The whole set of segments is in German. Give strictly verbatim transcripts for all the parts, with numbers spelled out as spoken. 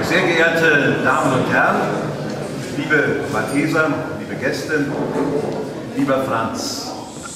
Sehr geehrte Damen und Herren, liebe Malteser, liebe Gäste, lieber Franz.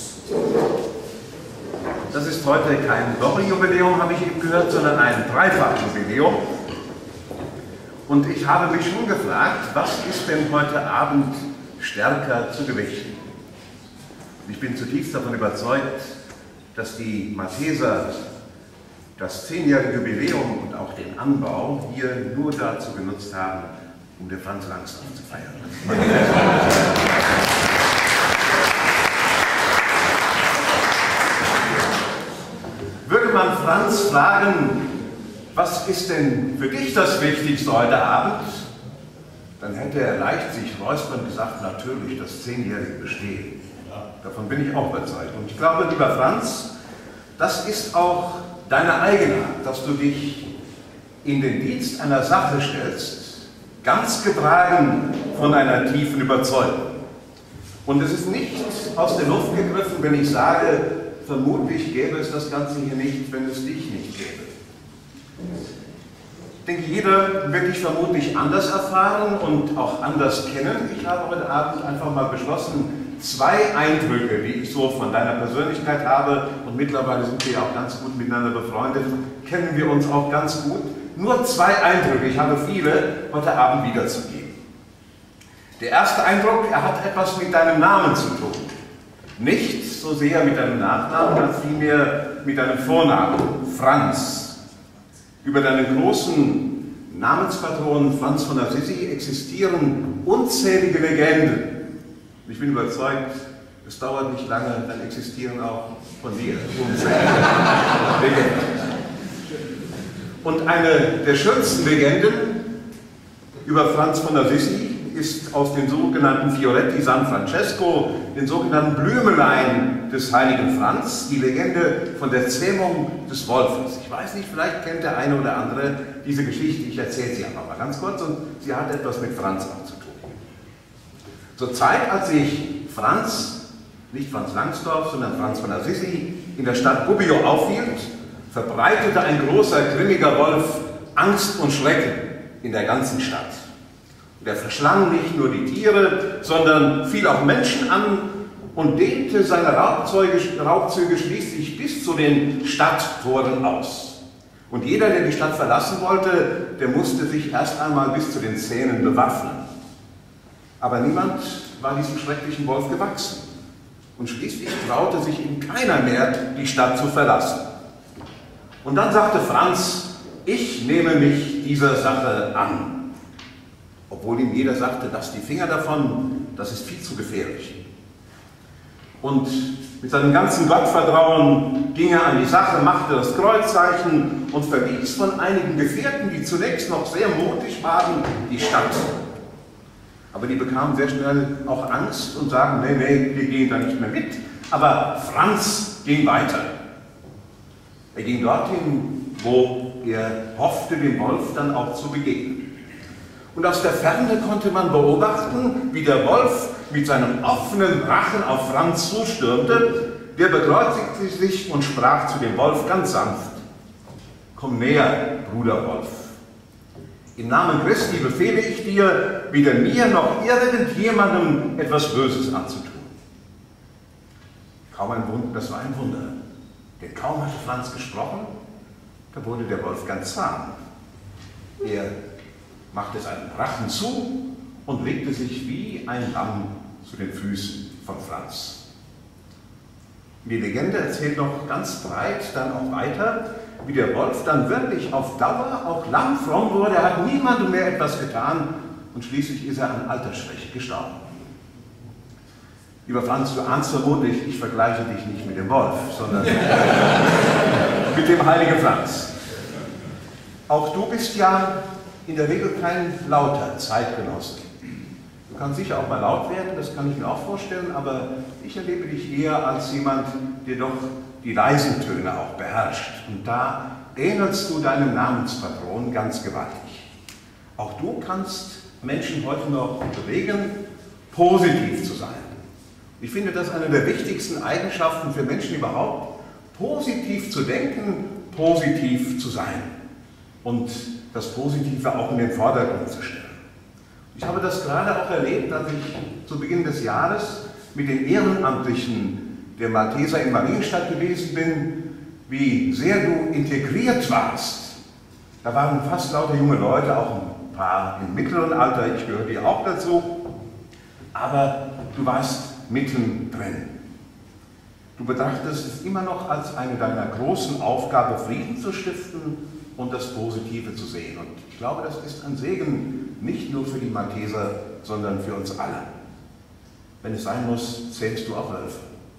Das ist heute kein Woche-Jubiläum, habe ich eben gehört, sondern ein Dreifach-Jubiläum. Und ich habe mich schon gefragt, was ist denn heute Abend stärker zu gewichten? Ich bin zutiefst davon überzeugt, dass die Malteser das zehnjährige Jubiläum und auch den Anbau hier nur dazu genutzt haben, um den Franz Langsdorff zu feiern. Würde man Franz fragen, was ist denn für dich das Wichtigste heute Abend? Dann hätte er leicht sich räuspernd gesagt, natürlich das zehnjährige Bestehen. Davon bin ich auch überzeugt. Und ich glaube, lieber Franz, das ist auch deine Eigenart, dass du dich in den Dienst einer Sache stellst, ganz getragen von einer tiefen Überzeugung. Und es ist nicht aus der Luft gegriffen, wenn ich sage, vermutlich gäbe es das Ganze hier nicht, wenn es dich nicht gäbe. Ich denke, jeder wird dich vermutlich anders erfahren und auch anders kennen. Ich habe heute Abend einfach mal beschlossen, zwei Eindrücke, die ich so von deiner Persönlichkeit habe, und mittlerweile sind wir ja auch ganz gut miteinander befreundet, kennen wir uns auch ganz gut, nur zwei Eindrücke, ich habe viele, heute Abend wiederzugeben. Der erste Eindruck, er hat etwas mit deinem Namen zu tun. Nicht so sehr mit deinem Nachnamen, als vielmehr mit deinem Vornamen, Franz. Über deinen großen Namenspatron Franz von Assisi existieren unzählige Legenden. Ich bin überzeugt, es dauert nicht lange, dann existieren auch von mir unzählige Legenden. Und eine der schönsten Legenden über Franz von Assisi ist aus den sogenannten Fioretti San Francesco, den sogenannten Blümelein des heiligen Franz, die Legende von der Zähmung des Wolfes. Ich weiß nicht, vielleicht kennt der eine oder andere diese Geschichte, ich erzähle sie einfach mal ganz kurz, und sie hat etwas mit Franz auch zu tun. Zur Zeit, als sich Franz, nicht Franz Langsdorff, sondern Franz von Assisi, in der Stadt Gubbio aufhielt, verbreitete ein großer, grimmiger Wolf Angst und Schrecken in der ganzen Stadt. Und er verschlang nicht nur die Tiere, sondern fiel auch Menschen an und dehnte seine Raubzüge, Raubzüge schließlich bis zu den Stadttoren aus. Und jeder, der die Stadt verlassen wollte, der musste sich erst einmal bis zu den Zähnen bewaffnen. Aber niemand war diesem schrecklichen Wolf gewachsen. Und schließlich traute sich ihm keiner mehr, die Stadt zu verlassen. Und dann sagte Franz, ich nehme mich dieser Sache an. Obwohl ihm jeder sagte, lass die Finger davon, das ist viel zu gefährlich. Und mit seinem ganzen Gottvertrauen ging er an die Sache, machte das Kreuzzeichen und verließ von einigen Gefährten, die zunächst noch sehr mutig waren, die Stadt. Aber die bekamen sehr schnell auch Angst und sagten, nee, nee, wir gehen da nicht mehr mit. Aber Franz ging weiter. Er ging dorthin, wo er hoffte, dem Wolf dann auch zu begegnen. Und aus der Ferne konnte man beobachten, wie der Wolf mit seinem offenen Rachen auf Franz zustürmte. Der bekreuzigte sich und sprach zu dem Wolf ganz sanft, komm näher, Bruder Wolf. Im Namen Christi befehle ich dir, weder mir noch irgendjemandem etwas Böses anzutun. Kaum ein Wunder, das war ein Wunder. Denn kaum hatte Franz gesprochen, da wurde der Wolf ganz zahm. Er machte seinen Rachen zu und legte sich wie ein Lamm zu den Füßen von Franz. Die Legende erzählt noch ganz breit dann auch weiter, wie der Wolf dann wirklich auf Dauer auch lang fromm wurde. Er hat niemandem mehr etwas getan und schließlich ist er an Altersschwäche gestorben. Lieber Franz, du ahnst vermutlich, ich vergleiche dich nicht mit dem Wolf, sondern mit dem heiligen Franz. Auch du bist ja in der Regel kein lauter Zeitgenosse. Du kannst sicher auch mal laut werden, das kann ich mir auch vorstellen, aber ich erlebe dich eher als jemand, der doch die leisen Töne auch beherrscht. Und da ähnelst du deinem Namenspatron ganz gewaltig. Auch du kannst Menschen heute noch bewegen, positiv zu sein. Ich finde das eine der wichtigsten Eigenschaften für Menschen überhaupt, positiv zu denken, positiv zu sein. und das Positive auch in den Vordergrund zu stellen. Ich habe das gerade auch erlebt, als ich zu Beginn des Jahres mit den Ehrenamtlichen der Malteser in Marienstadt gewesen bin, wie sehr du integriert warst. Da waren fast lauter junge Leute, auch ein paar im mittleren Alter, ich gehöre dir auch dazu, aber du warst mittendrin. Du betrachtest es immer noch als eine deiner großen Aufgaben, Frieden zu stiften und das Positive zu sehen. Und ich glaube, das ist ein Segen, nicht nur für die Malteser, sondern für uns alle. Wenn es sein muss, zählst du auch Wölfe.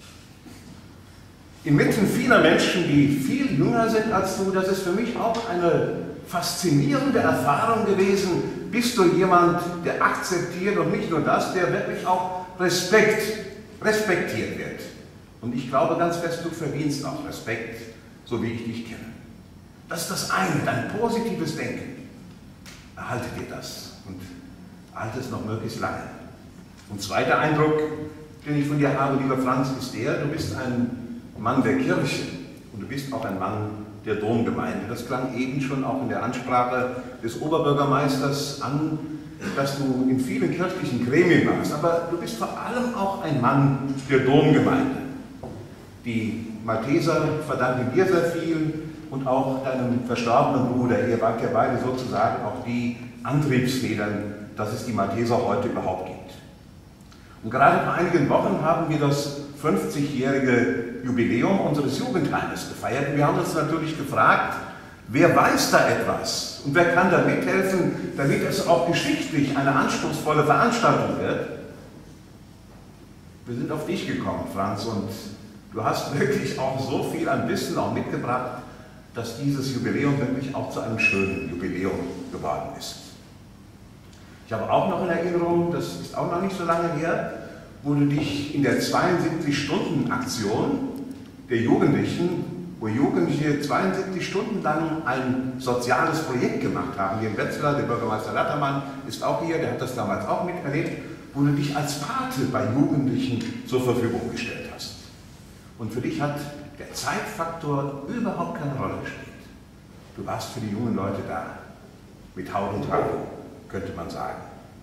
Inmitten vieler Menschen, die viel jünger sind als du, das ist für mich auch eine faszinierende Erfahrung gewesen. Bist du jemand, der akzeptiert und nicht nur das, der wirklich auch Respekt, respektiert wird. Und ich glaube ganz fest, du verdienst auch Respekt, so wie ich dich kenne. Das ist das eine, dein positives Denken. Erhalte dir das und erhalte es noch möglichst lange. Und zweiter Eindruck, den ich von dir habe, lieber Franz, ist der, du bist ein Mann der Kirche und du bist auch ein Mann der Domgemeinde. Das klang eben schon auch in der Ansprache des Oberbürgermeisters an, dass du in vielen kirchlichen Gremien warst, aber du bist vor allem auch ein Mann der Domgemeinde. Die Malteser verdanken dir sehr viel und auch deinem verstorbenen Bruder. Ihr wart ja beide sozusagen auch die Antriebsfedern, dass es die Malteser heute überhaupt gibt. Und gerade vor einigen Wochen haben wir das fünfzigjährige Jubiläum unseres Jugendheimes gefeiert. Und wir haben uns natürlich gefragt, wer weiß da etwas und wer kann da mithelfen, damit es auch geschichtlich eine anspruchsvolle Veranstaltung wird. Wir sind auf dich gekommen, Franz, und du hast wirklich auch so viel an Wissen auch mitgebracht, dass dieses Jubiläum wirklich auch zu einem schönen Jubiläum geworden ist. Ich habe auch noch in Erinnerung, das ist auch noch nicht so lange her, wo du dich in der zweiundsiebzig-Stunden-Aktion der Jugendlichen, wo Jugendliche zweiundsiebzig Stunden lang ein soziales Projekt gemacht haben, hier in Wetzlar, der Bürgermeister Lattermann ist auch hier, der hat das damals auch miterlebt, wo du dich als Pate bei Jugendlichen zur Verfügung gestellt hast. Und für dich hat der Zeitfaktor überhaupt keine Rolle gespielt. Du warst für die jungen Leute da, mit Haut und Haut, könnte man sagen.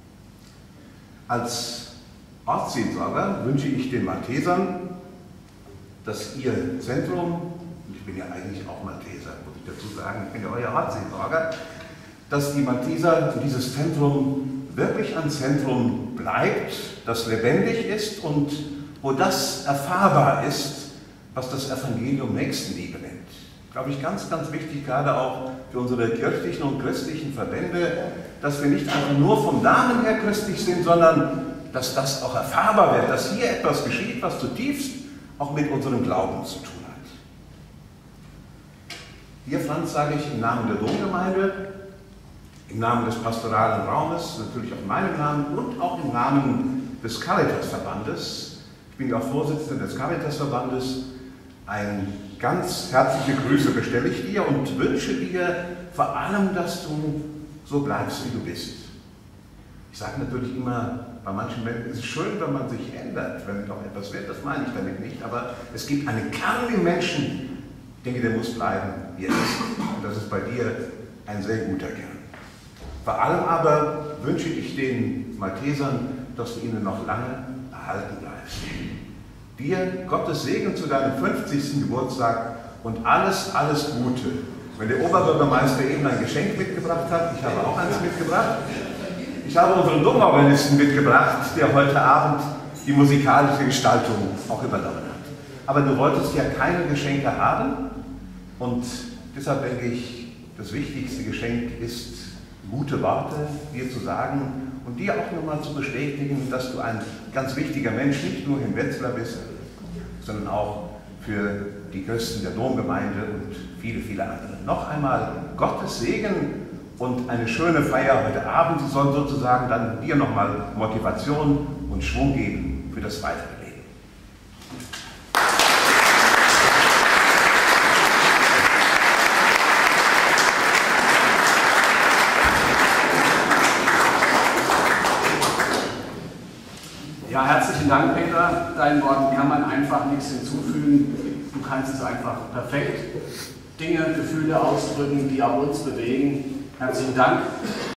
Als Ortsseelsorger wünsche ich den Maltesern, dass ihr Zentrum, und ich bin ja eigentlich auch Malteser, muss ich dazu sagen, ich bin ja euer Ortsseelsorger, dass die Malteser, dieses Zentrum wirklich ein Zentrum bleibt, das lebendig ist und wo das erfahrbar ist, was das Evangelium Nächstenliebe nennt. Glaube ich, ganz, ganz wichtig, gerade auch für unsere kirchlichen und christlichen Verbände, dass wir nicht einfach nur vom Namen her christlich sind, sondern dass das auch erfahrbar wird, dass hier etwas geschieht, was zutiefst auch mit unserem Glauben zu tun hat. Hier, Franz, sage ich im Namen der Domgemeinde, im Namen des pastoralen Raumes, natürlich auch in meinem Namen und auch im Namen des Caritasverbandes. Ich bin ja auch Vorsitzender des Caritasverbandes. Ein ganz herzliche Grüße bestelle ich dir und wünsche dir vor allem, dass du so bleibst, wie du bist. Ich sage natürlich immer, bei manchen Menschen ist es schön, wenn man sich ändert, wenn doch etwas wird, das meine ich damit nicht, aber es gibt einen Kern im Menschen, ich denke, der muss bleiben, wie er ist. Und das ist bei dir ein sehr guter Kern. Vor allem aber wünsche ich den Maltesern, dass du ihnen noch lange erhalten bleibst. Dir Gottes Segen zu deinem fünfzigsten Geburtstag und alles, alles Gute. Wenn der Oberbürgermeister eben ein Geschenk mitgebracht hat, ich habe auch eins mitgebracht. Ich habe unseren Domorganisten mitgebracht, der heute Abend die musikalische Gestaltung auch übernommen hat. Aber du wolltest ja keine Geschenke haben und deshalb denke ich, das wichtigste Geschenk ist, gute Worte dir zu sagen und dir auch nochmal zu bestätigen, dass du ein ganz wichtiger Mensch nicht nur in Wetzlar bist, sondern auch für die Christen der Domgemeinde und viele, viele andere. Noch einmal Gottes Segen und eine schöne Feier heute Abend. Sie soll sozusagen dann dir nochmal Motivation und Schwung geben für das weitere Leben. Ja, herzlichen Dank, Peter. Deinen Worten kann man einfach nichts hinzufügen. Du kannst es einfach perfekt. Dinge, Gefühle ausdrücken, die auch uns bewegen. Herzlichen Dank.